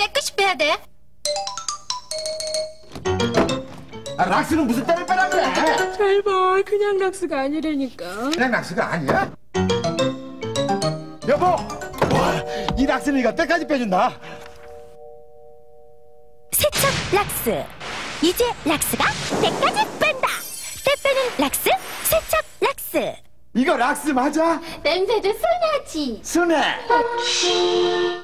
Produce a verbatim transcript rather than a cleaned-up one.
깨끗이 빼야 돼. 아, 락스는 무슨 때를 빼라 그래? 잘 봐, 그냥 락스가 아니라니까. 그냥 락스가 아니야? 여보! 와, 이 락스는 이거 때까지 빼준다. 세척 락스. 이제 락스가 때까지 뺀다. 때 빼는 락스, 세척 락스. 이거 락스 맞아? 냄새도 순하지. 순해.